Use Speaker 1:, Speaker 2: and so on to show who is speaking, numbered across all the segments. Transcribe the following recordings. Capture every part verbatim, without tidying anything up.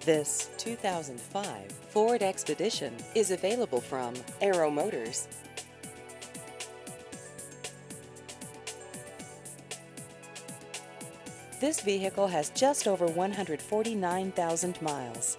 Speaker 1: This two thousand five Ford Expedition is available from Arrow Motors. This vehicle has just over one hundred forty-nine thousand miles.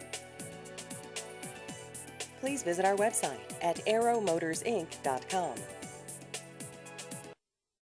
Speaker 1: Please visit our website at arrow motors inc dot com.